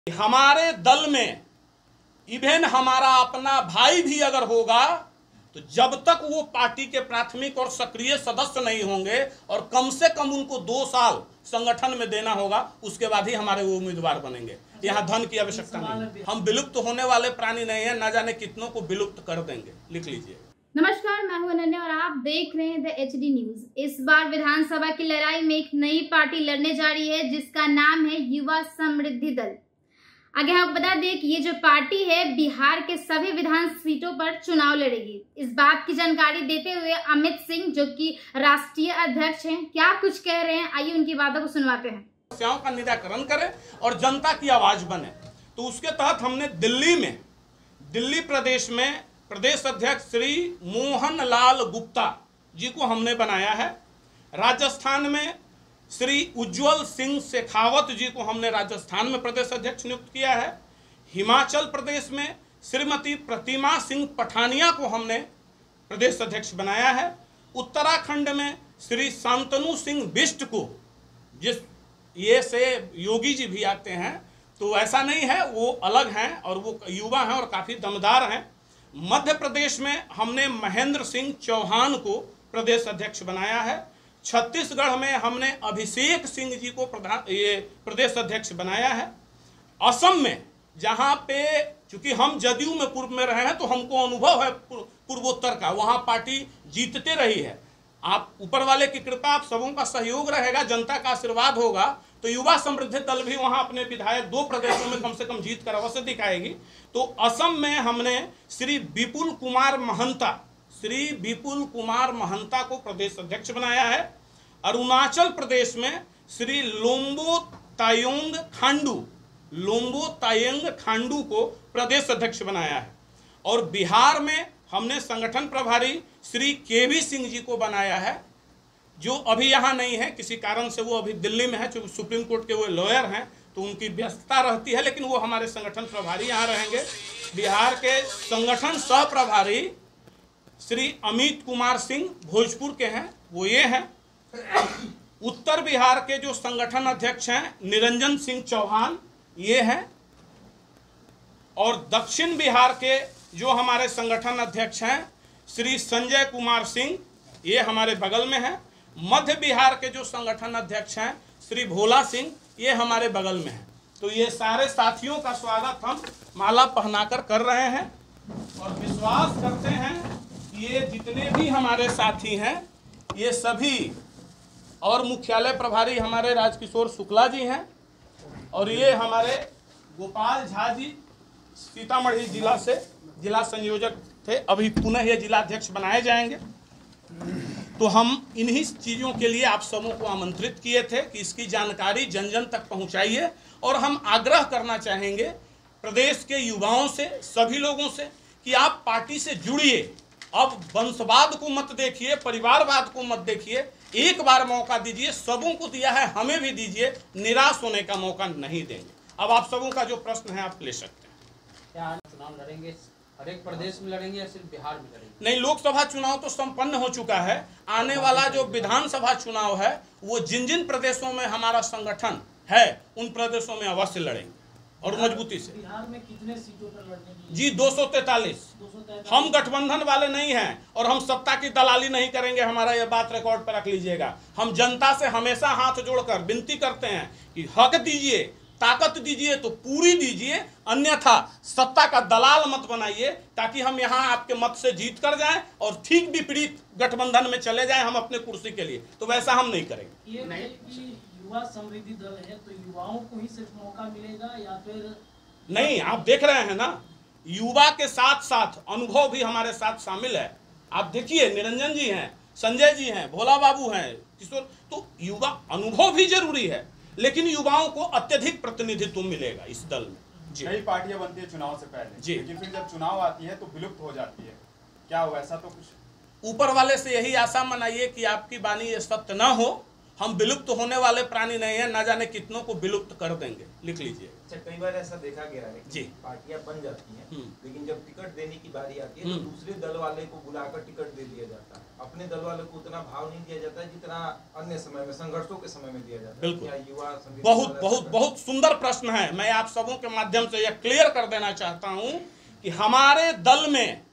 हमारे दल में इवन हमारा अपना भाई भी अगर होगा तो जब तक वो पार्टी के प्राथमिक और सक्रिय सदस्य नहीं होंगे और कम से कम उनको 2 साल संगठन में देना होगा, उसके बाद ही हमारे वो उम्मीदवार बनेंगे। यहाँ धन की आवश्यकता नहीं। हम विलुप्त होने वाले प्राणी नहीं है, ना जाने कितनों को विलुप्त कर देंगे। लिख लीजिए। नमस्कार, मैं हूं अनन्या और आप देख रहे हैं द HD न्यूज। इस बार विधानसभा की लड़ाई में एक नई पार्टी लड़ने जा रही है जिसका नाम है युवा समृद्धि दल। आगे आपको बता दें कि ये जो पार्टी है बिहार के सभी विधान सीटों पर चुनाव लड़ेगी। इस बात की जानकारी देते हुए अमित सिंह, जो कि राष्ट्रीय अध्यक्ष हैं, क्या कुछ कह रहे हैं, आइए उनकी बातों को सुनवाते हैं। समस्याओं का निराकरण करे और जनता की आवाज बने, तो उसके तहत हमने दिल्ली प्रदेश में प्रदेश अध्यक्ष श्री मोहन लाल गुप्ता जी को हमने बनाया है। राजस्थान में श्री उज्जवल सिंह शेखावत जी को हमने राजस्थान में प्रदेश अध्यक्ष नियुक्त किया है। हिमाचल प्रदेश में श्रीमती प्रतिमा सिंह पठानिया को हमने प्रदेश अध्यक्ष बनाया है। उत्तराखंड में श्री शांतनु सिंह बिष्ट को, जिस ये से योगी जी भी आते हैं, तो ऐसा नहीं है, वो अलग हैं और वो युवा हैं और काफ़ी दमदार हैं। मध्य प्रदेश में हमने महेंद्र सिंह चौहान को प्रदेश अध्यक्ष बनाया है। छत्तीसगढ़ में हमने अभिषेक सिंह जी को प्रदेश अध्यक्ष बनाया है। असम में, जहां पे चूंकि हम जदयू में पूर्व में रहे हैं तो हमको अनुभव है पूर्वोत्तर का, वहां पार्टी जीतते रही है। आप ऊपर वाले की कृपा, आप सबों का सहयोग रहेगा, जनता का आशीर्वाद होगा, तो युवा समृद्धि दल भी वहां अपने विधायक 2 प्रदेशों में कम से कम जीत कर अवश्य दिखाएगी। तो असम में हमने श्री विपुल कुमार महंता को प्रदेश अध्यक्ष बनाया है। अरुणाचल प्रदेश में श्री लोम्बो तायंग खांडू को प्रदेश अध्यक्ष बनाया है। और बिहार में हमने संगठन प्रभारी श्री केवी सिंह जी को बनाया है, जो अभी यहाँ नहीं है, किसी कारण से वो अभी दिल्ली में है, क्योंकि सुप्रीम कोर्ट के वो लॉयर हैं, तो उनकी व्यस्तता रहती है, लेकिन वो हमारे संगठन प्रभारी यहाँ रहेंगे। बिहार के संगठन सह प्रभारी श्री अमित कुमार सिंह भोजपुर के हैं, वो ये हैं। उत्तर बिहार के जो संगठन अध्यक्ष हैं निरंजन सिंह चौहान, ये हैं। और दक्षिण बिहार के जो हमारे संगठन अध्यक्ष हैं श्री संजय कुमार सिंह, ये हमारे बगल में हैं। मध्य बिहार के जो संगठन अध्यक्ष हैं श्री भोला सिंह, ये हमारे बगल में हैं। तो ये सारे साथियों का स्वागत हम माला पहनाकर कर रहे हैं और विश्वास करते हैं कि ये जितने भी हमारे साथी हैं, ये सभी, और मुख्यालय प्रभारी हमारे राजकिशोर शुक्ला जी हैं, और ये हमारे गोपाल झा जी सीतामढ़ी जिला से जिला संयोजक थे, अभी पुनः ये जिला अध्यक्ष बनाए जाएंगे। तो हम इन्हीं चीज़ों के लिए आप सबों को आमंत्रित किए थे कि इसकी जानकारी जन जन तक पहुंचाइए। और हम आग्रह करना चाहेंगे प्रदेश के युवाओं से, सभी लोगों से, कि आप पार्टी से जुड़िए। अब वंशवाद को मत देखिए, परिवारवाद को मत देखिए, एक बार मौका दीजिए, सबों को दिया है, हमें भी दीजिए, निराश होने का मौका नहीं देंगे। अब आप सबों का जो प्रश्न है आप ले सकते हैं। क्या चुनाव लड़ेंगे, हर एक प्रदेश में लड़ेंगे या सिर्फ बिहार में लड़ेंगे? नहीं, लोकसभा चुनाव तो संपन्न हो चुका है। आने वाला जो विधानसभा चुनाव है वो जिन जिन प्रदेशों में हमारा संगठन है उन प्रदेशों में अवश्य लड़ेंगे और मजबूती से। बिहार में कितने सीटों पर लड़ने की? जी 243। हम गठबंधन वाले नहीं हैं और हम सत्ता की दलाली नहीं करेंगे। हमारा यह बात रिकॉर्ड पर रख लीजिएगा। हम जनता से हमेशा हाथ जोड़कर विनती करते हैं कि हक दीजिए, ताकत दीजिए तो पूरी दीजिए, अन्यथा सत्ता का दलाल मत बनाइए, ताकि हम यहाँ आपके मत से जीत कर जाएं और ठीक विपरीत गठबंधन में चले जाएं हम अपने कुर्सी के लिए। तो वैसा हम नहीं करेंगे। ये नहीं कि युवा समृद्धि दल है तो युवाओं को ही सिर्फ मौका मिलेगा या फिर नहीं? आप देख रहे हैं ना, युवा के साथ साथ अनुभव भी हमारे साथ शामिल है। आप देखिए, निरंजन जी हैं, संजय जी हैं, भोला बाबू हैं, किशोर, तो युवा अनुभव भी जरूरी है, लेकिन युवाओं को अत्यधिक प्रतिनिधित्व मिलेगा इस दल में। जी, कई पार्टियां बनती है चुनाव से पहले जी, लेकिन फिर जब चुनाव आती है तो विलुप्त हो जाती है। क्या हो ऐसा? तो कुछ ऊपर वाले से यही आशा मनाइए कि आपकी वाणी ये सत्य न हो। हम विलुप्त होने वाले प्राणी नहीं है, ना जाने कितनों को विलुप्त कर देंगे। लिख लीजिए। अच्छा, कई बार ऐसा देखा गया है जी। कि पार्टियां बन जाती हैं, लेकिन जब टिकट देने की बारी आती है तो दूसरे दल वाले को बुलाकर टिकट दे दिया जाता है। अपने दल वाले को उतना भाव नहीं दिया जाता है जितना अन्य समय में, संघर्षों के समय में दिया जाता है। बिल्कुल। क्या युवा समृद्धि बहुत दल बहुत ऐसा बहुत सुंदर प्रश्न है। मैं आप सबों के माध्यम से यह क्लियर कर देना चाहता हूं कि हमारे दल में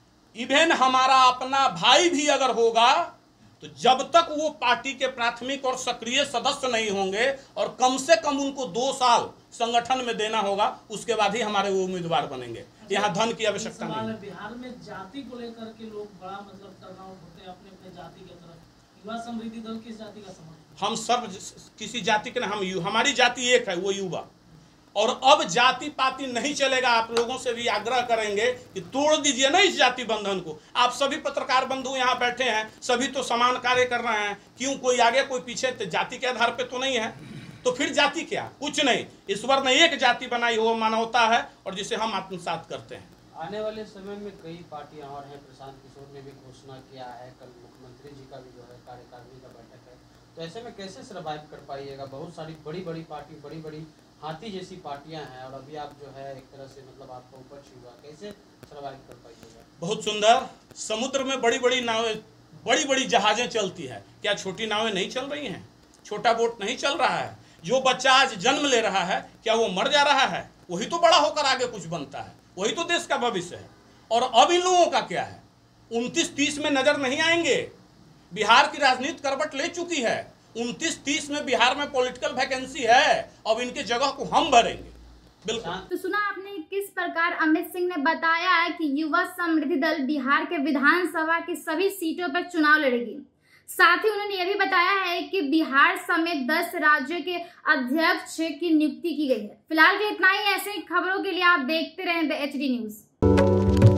इवन हमारा अपना भाई भी अगर होगा तो जब तक वो पार्टी के प्राथमिक और सक्रिय सदस्य नहीं होंगे और कम से कम उनको 2 साल संगठन में देना होगा, उसके बाद ही हमारे वो उम्मीदवार बनेंगे। यहाँ धन की आवश्यकता नहीं है। बिहार में जाति को लेकर के लोग बड़ा मतलब टर्नआउट होते हैं अपने अपने जाति के तरफ। युवा समृद्धि दल किस जाति का समर्थन? हम सब किसी जाति के नहीं, हमारी जाति एक है, वो युवा। और अब जाति पाति नहीं चलेगा। आप लोगों से भी आग्रह करेंगे कि तोड़ दीजिए ना इस जाति बंधन को। आप सभी पत्रकार बंधु यहाँ बैठे हैं, सभी तो समान कार्य कर रहे हैं, क्यों कोई आगे कोई पीछे? तो जाति के आधार पे तो नहीं है, तो फिर जाति क्या? कुछ नहीं। ईश्वर ने एक जाति बनाई, वो मानवता है, और जिसे हम आत्मसात करते हैं। आने वाले समय में कई पार्टियां और हैं। प्रशांत किशोर ने भी घोषणा किया है, कल मुख्यमंत्री जी का भी जो है कार्यकारिणी का बैठक है, तो ऐसे में कैसे सर्वाइव कर पाइएगा? बहुत सारी बड़ी बड़ी पार्टी, बड़ी बड़ी हाथी जैसी पार्टियां हैं, और अभी आप जो है एक तरह से मतलब आपका ऊपर छुआ, कैसे सर्वाइव कर पाइएगा? बहुत सुंदर। समुद्र में बड़ी बड़ी नावें, बड़ी बड़ी जहाजें चलती है, क्या छोटी नावें नहीं चल रही हैं? छोटा बोट नहीं चल रहा है? जो बच्चा आज जन्म ले रहा है, क्या वो मर जा रहा है? वही तो बड़ा होकर आगे कुछ बनता है, वही तो देश का भविष्य है। और अब इन लोगों का क्या है? 29-30 में नजर नहीं आएंगे। बिहार की राजनीति करवट ले चुकी है। 29-30 में बिहार में पॉलिटिकल वैकेंसी है, अब इनके जगह को हम भरेंगे। बिल्कुल। तो सुना आपने किस प्रकार अमित सिंह ने बताया है कि युवा समृद्धि दल बिहार के विधानसभा की सभी सीटों पर चुनाव लड़ेगी। साथ ही उन्होंने यह भी बताया है कि बिहार समेत 10 राज्यों के अध्यक्ष की नियुक्ति की गई है। फिलहाल के इतना ही। ऐसे खबरों के लिए आप देखते रहें द HD न्यूज।